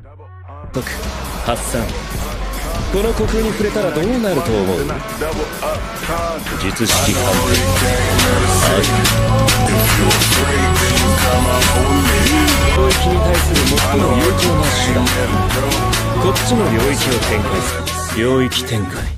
解く発散。この虚空に触れたらどうなると思う？術式判定。領域に対する最も有効な手段。こっちの領域を展開する。領域展開。